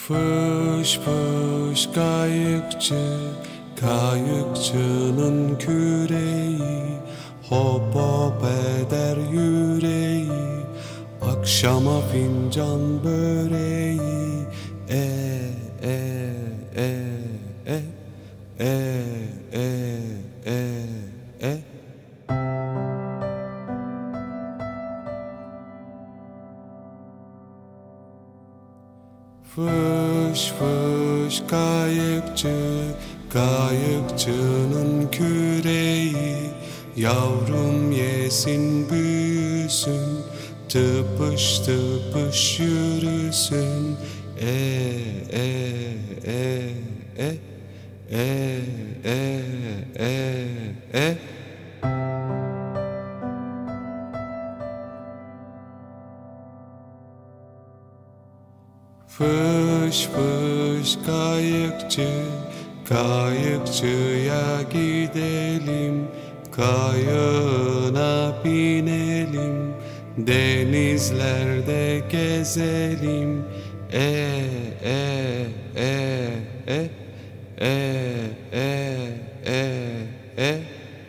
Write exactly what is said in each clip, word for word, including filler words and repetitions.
Fış fış kayıkçı, kayıkçının küreği hop hop eder yüreği. Akşama fincan böreği e e e e e e e e. Fış fış kayıkçı, kayıkçının küreği. Yavrum yesin büyüsün, tıpış tıpış yürüsün. E e e e e e e e. Fış fış kayıkçı, kayıkçıya gidelim. Kayığına binelim, denizlerde gezelim. E e e e e e e e.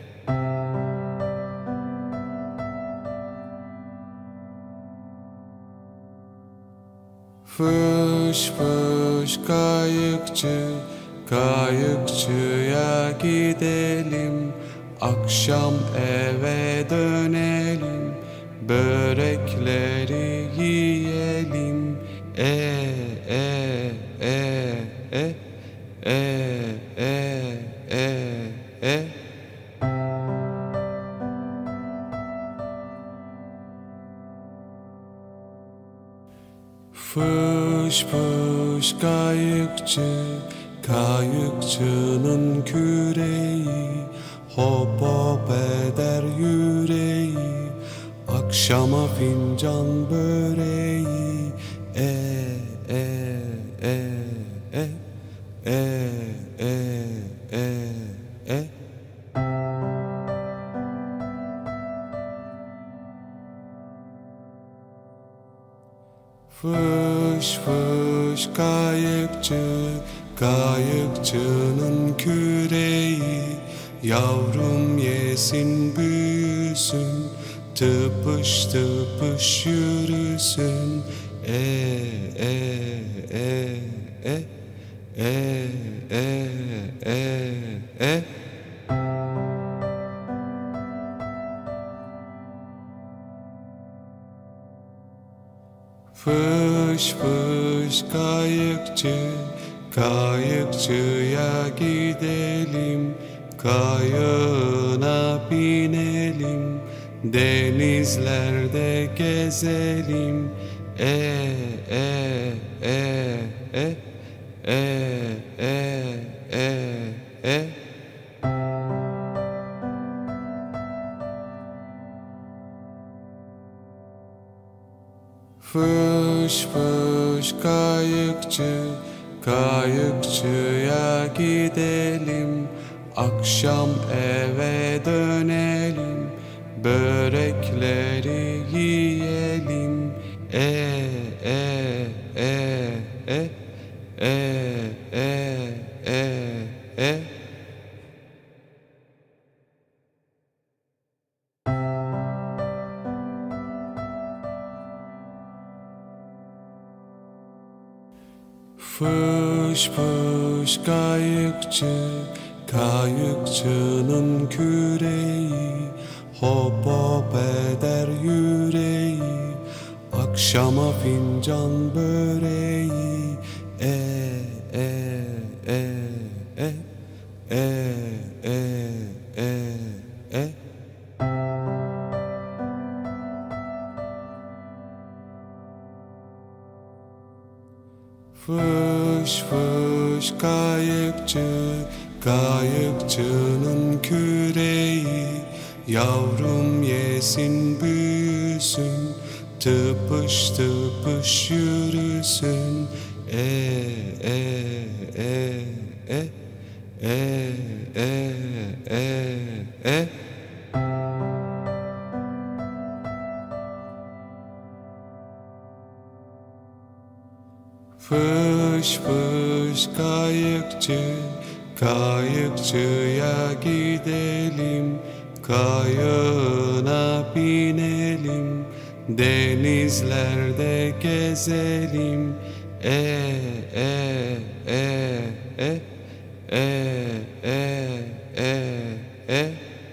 Fış fış kayıkçı, kayıkçıya gidelim. Akşam eve dönelim, börekleri yiyelim. E e e e e e e e. Fış fış kayıkçı, kayıkçının küreği hop hop eder yüreği. Akşama fincan böreği e e e e e e e e. Fış fış kayıkçı, kayıkçının küreği. Yavrum yesin büyüsün, tıpış tıpış yürüsün. E e e e e e e e. Fış fış kayıkçı, kayıkçıya gidelim. Kayığına binelim, denizlerde gezelim. E e e e e e e e. Fış fış kayıkçı, kayıkçıya gidelim. Akşam eve dönelim, börekleri yiyelim. E e e e e e e e. Fış fış kayıkçı, kayıkçının küreği hop hop eder yüreği. Akşama fincan böreği e e e e e e e e. Fış fış kayıkçı, kayıkçının küreği. Yavrum yesin büyüsün, tıpış tıpış yürüsün. E e e e e e e e. Fış Fış fış kayıkçı, kayıkçıya gidelim, kayığına binelim, denizlerde gezelim. E e e e e e e e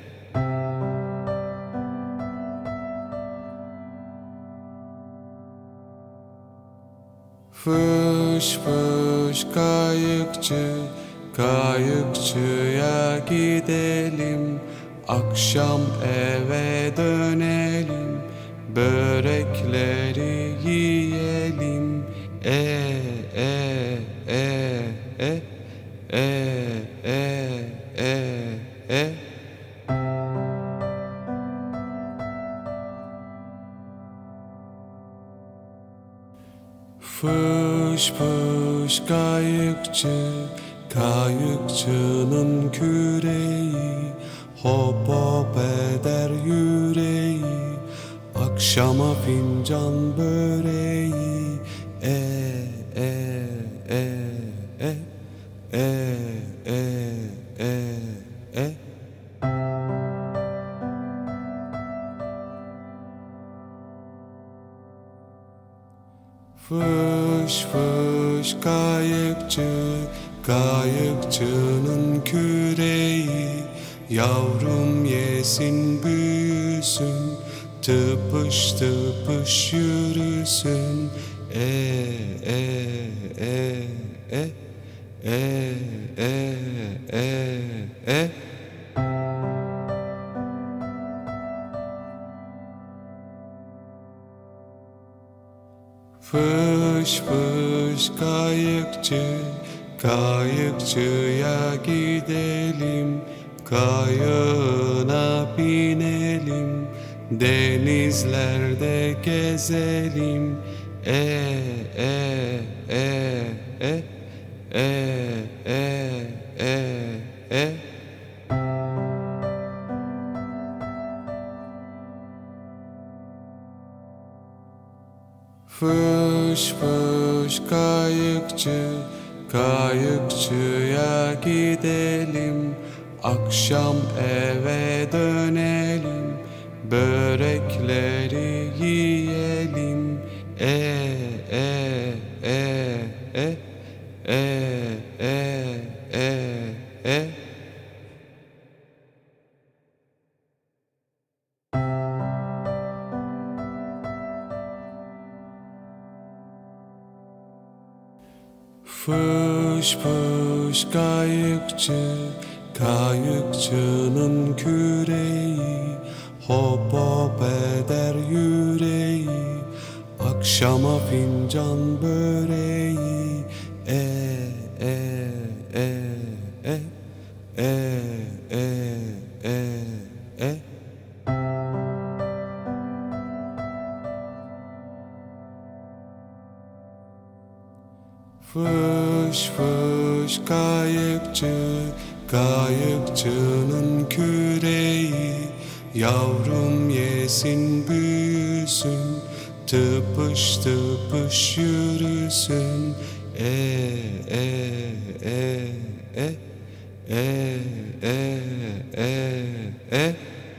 Fış fış kayıkçı, kayıkçıya gidelim, akşam eve dönelim, börekleri yiyelim. E e e e e e e e Fış fış kayıkçı, kayıkçının küreği hop hop eder yüreği, akşama fincan böreği. E e e e e e e e Fış fış kayıkçı, kayıkçının küreği, yavrum yesin büyüsün, tıpış tıpış yürüsün. E e e e e e e e Fış fış kayıkçı, kayıkçıya gidelim, kayığına binelim, denizlerde gezelim. E e e e e e e e Fış fış kayıkçı, kayıkçıya gidelim, akşam eve dönelim, börekleri yiyelim. E e e e e e e e Fış fış kayıkçı, kayıkçının küreği hop hop eder yüreği, akşama fincan böreği. E e e e e e e e Fış fış kayıkçı, kayıkçının küreği, yavrum yesin büyüsün, tıpış tıpış yürüsün. E e e e e e e e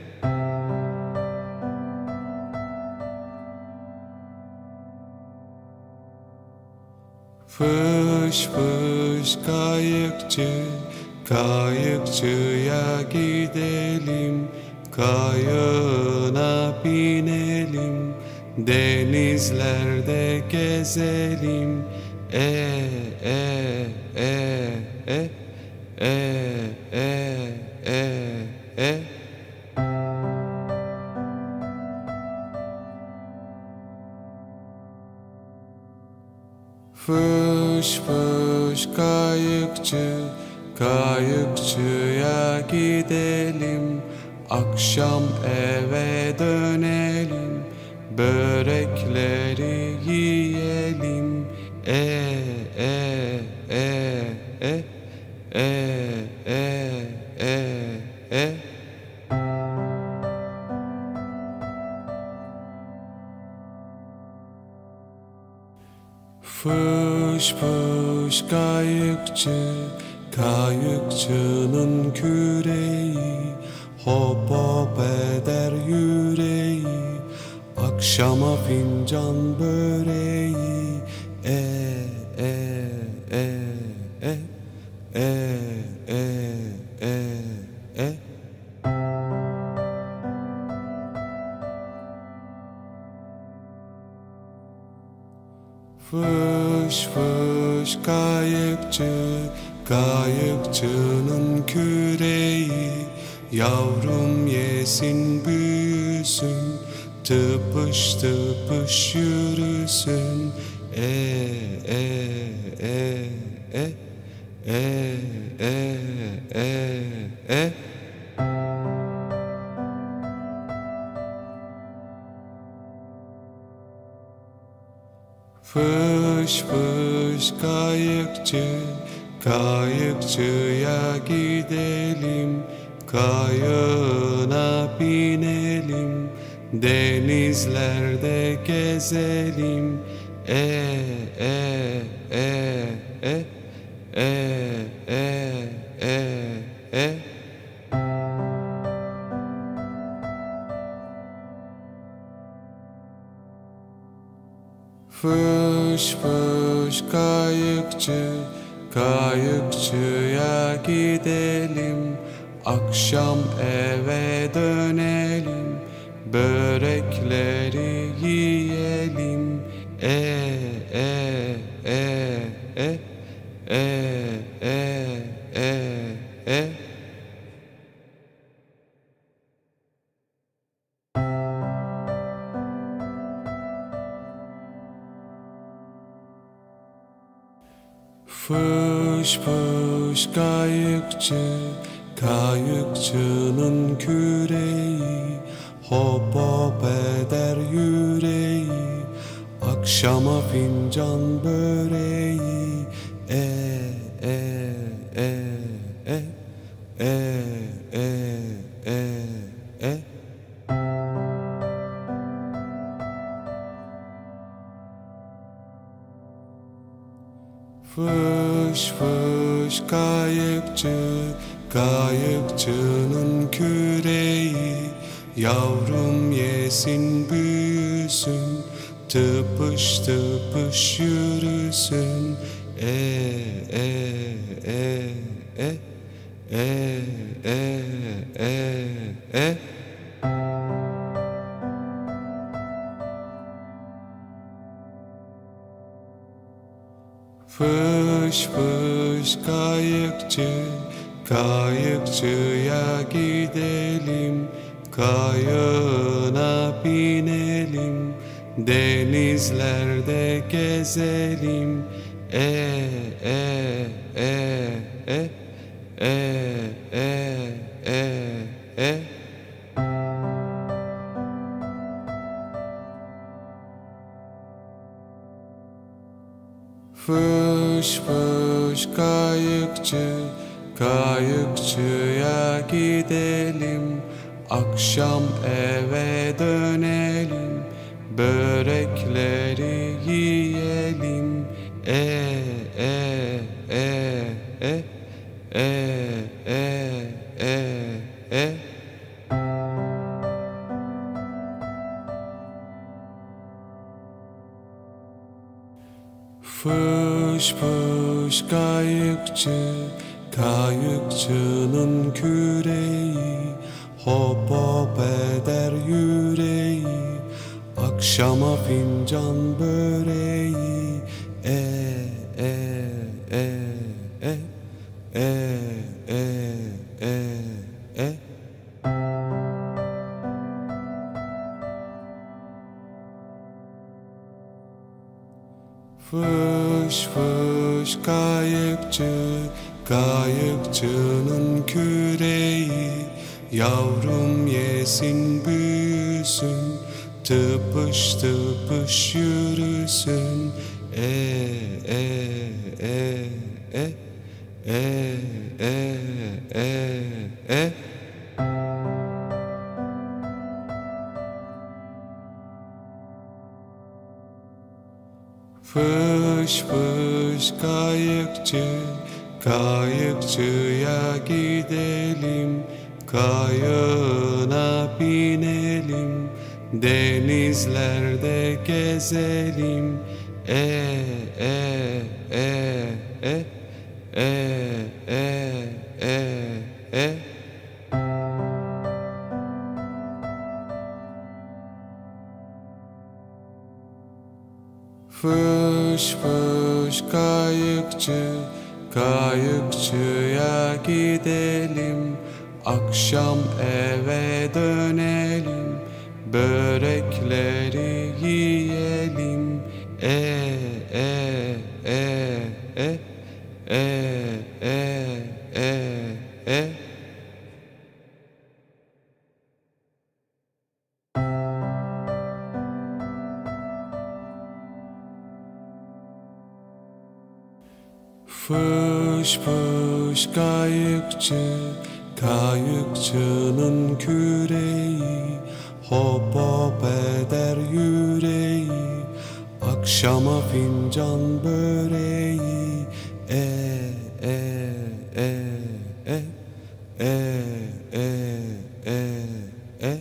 Fış fış kayıkçı, kayıkçıya gidelim, kayığına binelim, denizlerde gezelim. E e e e e e e e Fış fış kayıkçı, kayıkçıya gidelim, akşam eve dönelim, börekleri yiyelim. E e e e e e e e Fış fış kayıkçı, kayıkçının küreği hop hop eder yüreği, akşama fincan böreği. E e e e e e e e Fış fış kayıkçı, kayıkçının küreği, yavrum yesin büyüsün, tıpış tıpış yürüsün. E e e e e e e e Fış fış kayıkçı, kayıkçıya gidelim, kayığına binelim, denizlerde gezelim. E e e e e e e e Fış fış kayıkçı, kayıkçıya gidelim, akşam eve dönelim, börekleri yiyelim. E e e e e e e e Fış fış kayıkçı, kayıkçının küreği hop hop eder yüreği, akşama fincan böreği. E e e e e e e e Fış fış kayıkçı, kayıkçının küreği, yavrum yesin büyüsün, tıpış tıpış yürüsün. E e e e e e e e Fış fış kayıkçı, kayıkçıya gidelim, kayığına binelim, denizlerde gezelim. E e e e e e e e Fış fış kayıkçı, kayıkçıya gidelim, akşam eve dönelim, börekleri yiyelim. E e e e e e e e Fış fış kayıkçı, kayıkçının küreği hop hop eder yüreği, akşama fincan böreği. E e e e e e e e Fış fış kayıkçı, kayıkçının küreği, yavrum yesin büyüsün, tıpış tıpış yürüsün. E e e e e e e e Fış fış kayıkçı, kayıkçıya gidelim, kayığına binelim, denizlerde gezelim. E e e e e e e e. Fış fış kayıkçı, kayıkçıya gidelim, akşam eve dönelim, börekleri yiyelim. E e e e e e e e. Fış fış kayıkçı, kayıkçının küreği hop hop eder yüreği, akşama fincan böreği. E e e e e e e e.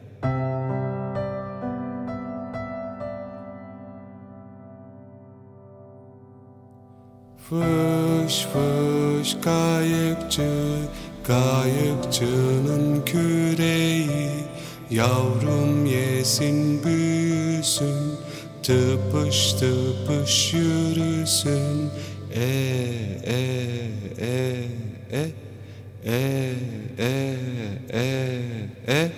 Fış fış kayıkçı, kayıkçının küreği yavrum yesin büyüsün, tıpış tıpış yürüsün. E e e e e e e e.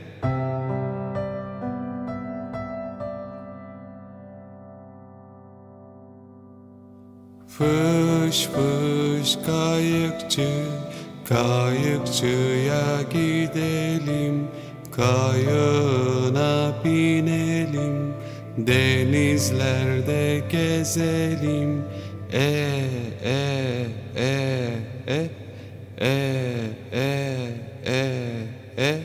Fış fış kayıkçı, kayıkçıya gidelim, kayığına binelim, denizlerde gezelim. E e e e e e e e.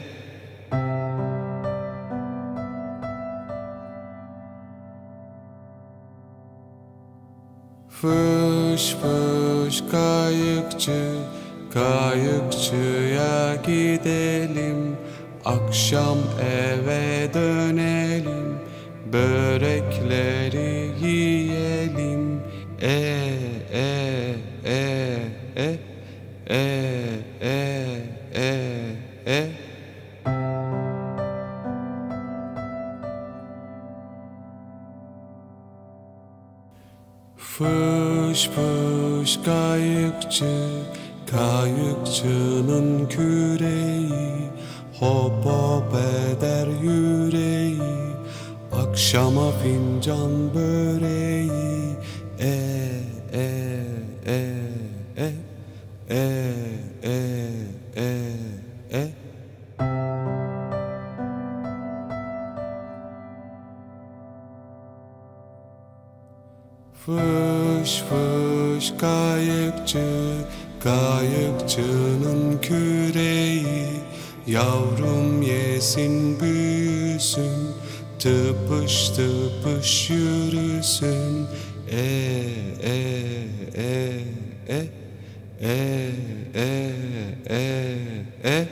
Fış fış kayıkçı, kayıkçıya gidelim, akşam eve dönelim, börekleri yiyelim. E e e e e e e e. Fış fış kayıkçı, kayıkçının küreği hop hop eder yüreği, akşama fincan böreği. E e e e e e e e. Fış fış kayıkçı, kayıkçının küreği yavrum yesin büyüsün, tıpış tıpış yürüsün. E e e e e e e e.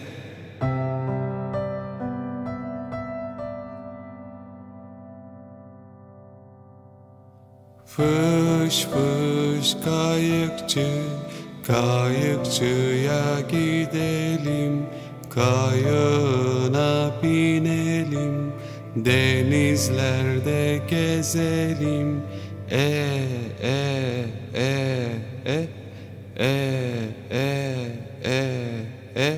Fış fış kayıkçı, kayıkçıya gidelim, kayığına binelim, denizlerde gezelim. E e e e e e e e.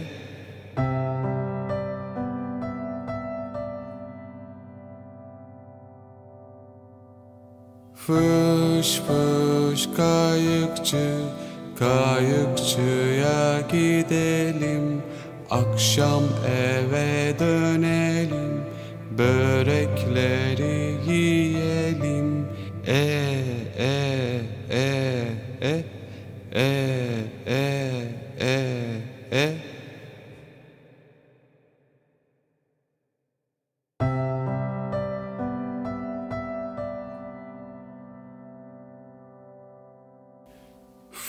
Fış fış kayıkçı, kayıkçıya gidelim, akşam eve dönelim, börekleri yiyelim. E e e e e e e e.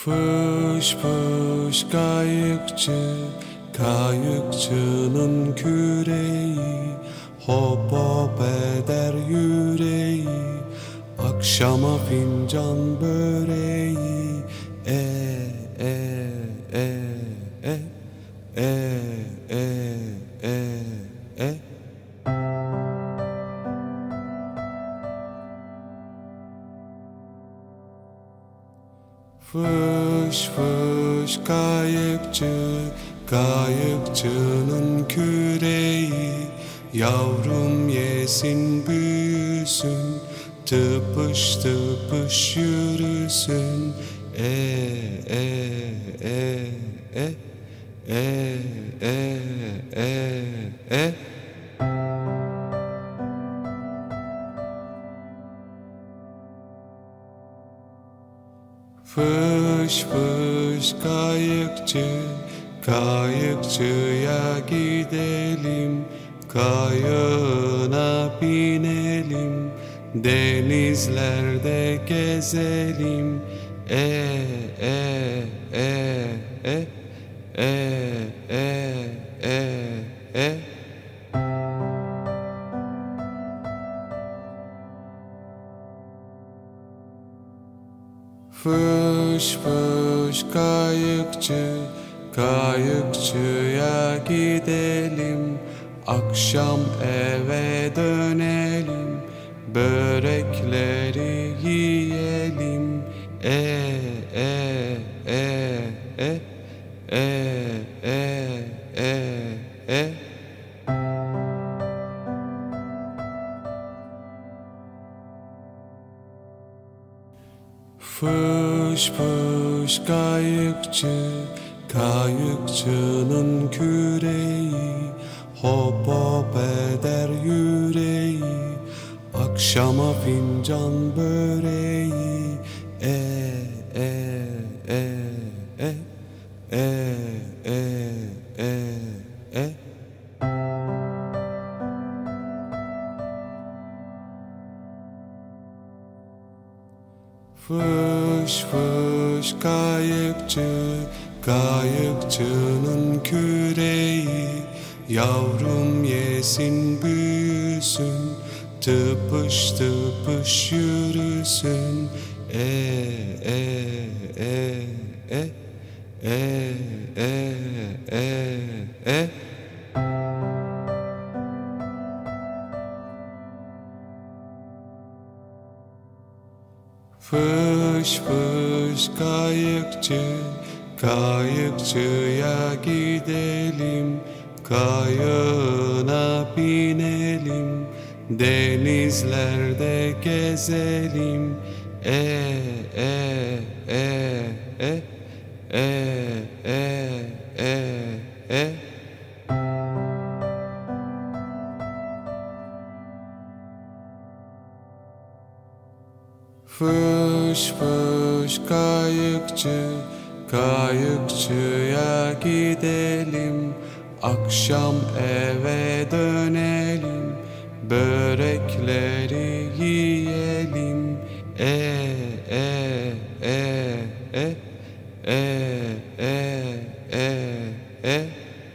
Fış fış kayıkçı, kayıkçının küreği hop hop eder yüreği, akşama fincan böreği. E e e e e e e e Fış fış kayıkçı, kayıkçının küreği, yavrum yesin büyüsün, tıpış tıpış yürüsün. E e e e e e e e Fış fış kayıkçı, kayıkçıya gidelim, kayığına binelim, denizlerde gezelim. E e e e e e e e Fış fış kayıkçı, kayıkçıya gidelim, akşam eve dönelim, börekleri yiyelim. E e e e e e e e Fış fış kayıkçı, kayıkçının küreği hop hop eder yüreği, akşama fincan böreği. E e e e e e e e Fış fış kayıkçı, kayıkçının küreği, yavrum yesin büyüsün, tıpış tıpış yürüsün. E e e e e e e e Fış fış kayıkçı, kayıkçıya gidelim, kayığına binelim, denizlerde gezelim. E e e e e e e e Fış fış kayıkçı, kayıkçıya gidelim, akşam eve dönelim, börekleri yiyelim. E e e e e e e e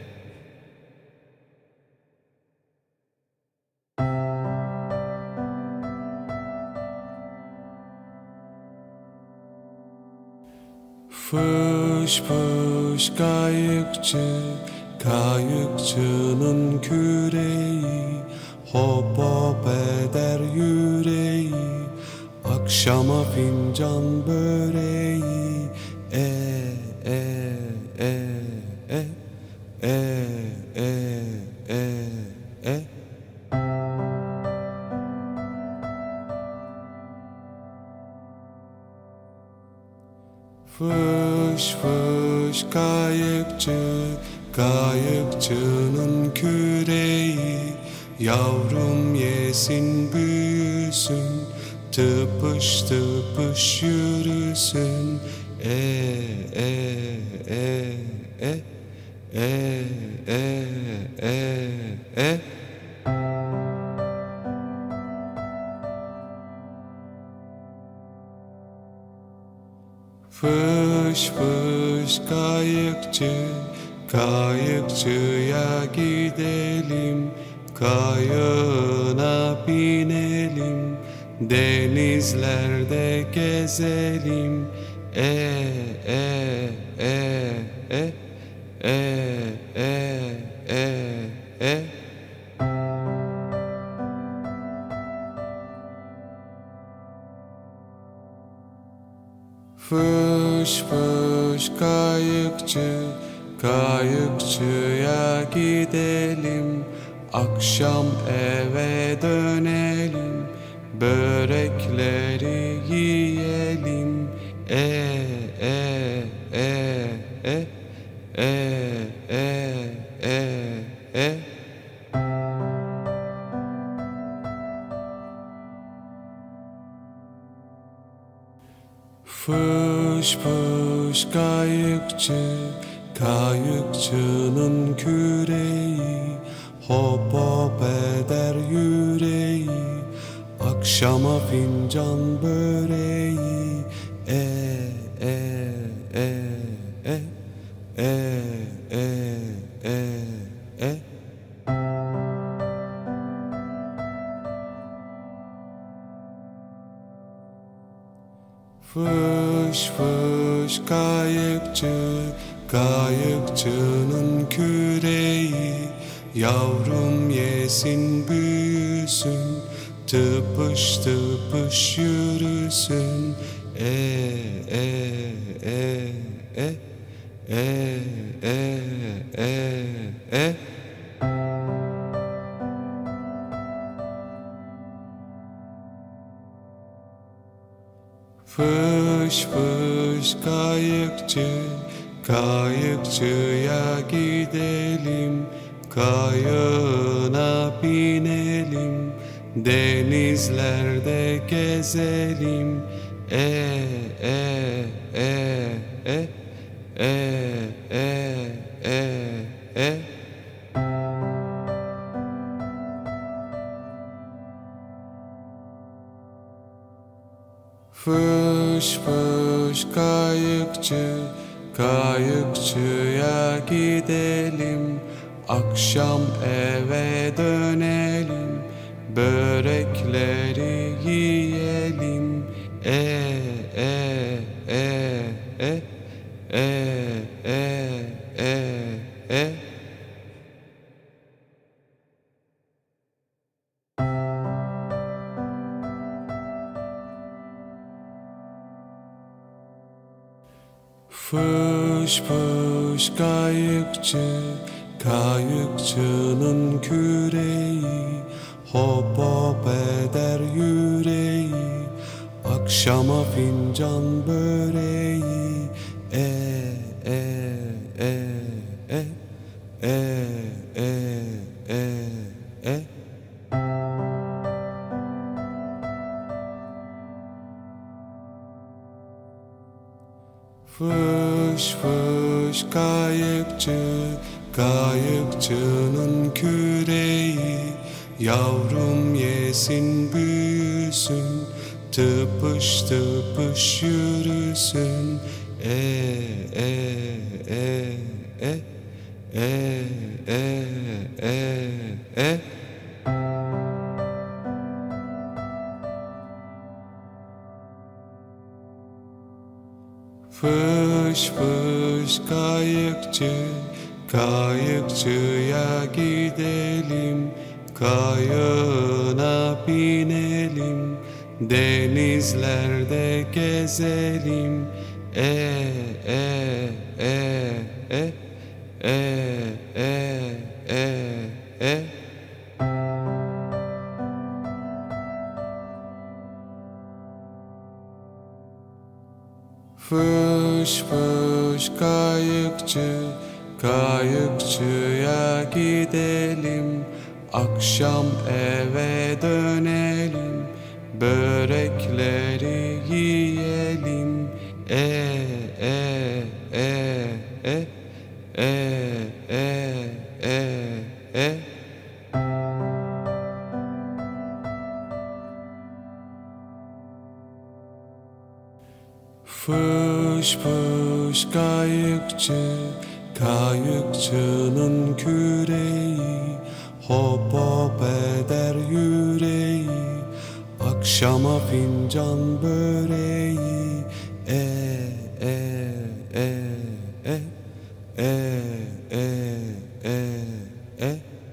Fış fış kayıkçı, kayıkçının küreği hop hop eder yüreği, akşama fincan böreği. E e e e e e e e Fış fış kayıkçı, kayıkçının küreği, yavrum yesin büyüsün, tıpış tıpış yürüsün. E e e e e e e e Fış fış kayıkçı, kayıkçıya gidelim, kayığına binelim, denizlerde gezelim. E e e e e e e e. Fış fış kayıkçı, kayıkçıya gidelim, akşam eve dönelim, börekleri yiyelim. E e e e e e e e. Fış fış kayıkçı, kayıkçının küreği hop hop eder yüreği, akşama fincan böreği. E e e e e e e e. Fış fış kayıkçı, kayıkçının küreği, yavrum yesin büyüsün, tıpış tıpış yürüsün. E e e e e e e e. Fış fış kayıkçı, kayıkçıya gidelim, kayığına binelim, denizlerde gezelim. E e e e e e e e. Fış fış kayıkçı, kayıkçıya gidelim, akşam eve dönelim, börekleri yiyelim. E e e e e e e e. Fış fış kayıkçı, kayıkçının küreği hop hop eder yüreği, akşama fincan böreği. E e e e e e e e. Fış fış kayıkçı, kayıkçının küreği, yavrum yesin büyüsün, tıpış tıpış yürüsün. E e e e e e e e. Fış fış kayıkçı, kayıkçıya gidelim, kayığına binelim, denizlerde gezelim. E e e e e e e e. Fış fış kayıkçı, kayıkçıya gidelim, akşam eve dönelim, börekleri yiyelim. E e e e e e e e. Fış fış kayıkçı, kayıkçının küreği hop hop eder yüreği. Akşama fincan böreği e e e e e e e e.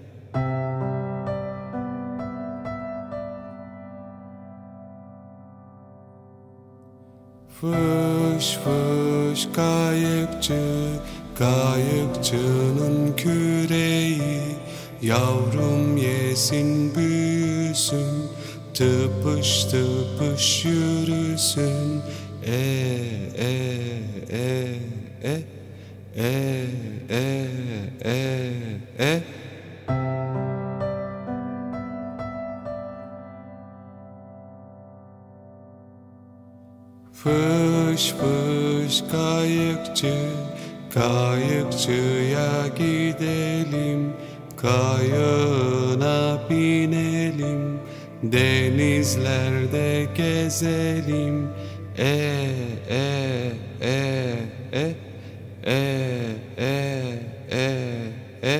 Fış fış kayıkçı, kayıkçının küreği. Yavrum yesin büyüsün, tıpış tıpış yürüsün. E e e e e e e e. Fış fış kayıkçı, kayıkçıya gidelim. Kayığına binelim, denizlerde gezelim. E e e e e e e e.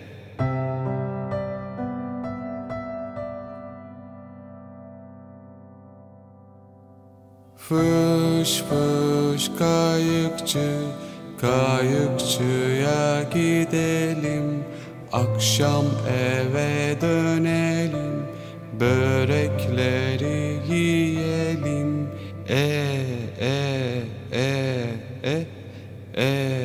Fış fış kayıkçı, kayıkçıya gidelim. Akşam eve dönelim, börekleri yiyelim. E e e e e